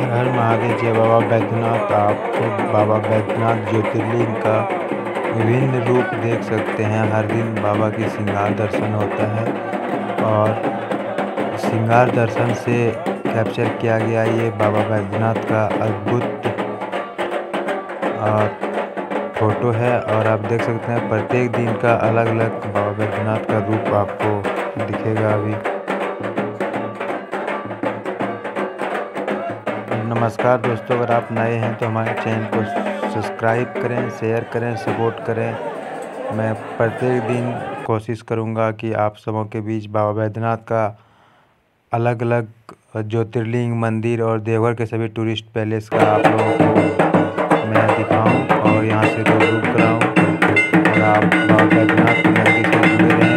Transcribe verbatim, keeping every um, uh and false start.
हर हर महादेव जय बाबा बैद्यनाथ। आप बाबा बैद्यनाथ ज्योतिर्लिंग का विभिन्न रूप देख सकते हैं। हर दिन बाबा की श्रृंगार दर्शन होता है और श्रृंगार दर्शन से कैप्चर किया गया ये बाबा बैद्यनाथ का अद्भुत और फोटो है। और आप देख सकते हैं प्रत्येक दिन का अलग अलग बाबा बैद्यनाथ का रूप आपको दिखेगा अभी। नमस्कार दोस्तों, अगर आप नए हैं तो हमारे चैनल को सब्सक्राइब करें, शेयर करें, सपोर्ट करें। मैं प्रत्येक दिन कोशिश करूंगा कि आप सबों के बीच बाबा बैद्यनाथ का अलग अलग ज्योतिर्लिंग मंदिर और देवघर के सभी टूरिस्ट पैलेस का आप लोगों को मैं दिखाऊं और यहाँ से रूबरू कराऊं। और आप बाबा बैद्यनाथ की नगरी से जुड़े रहें।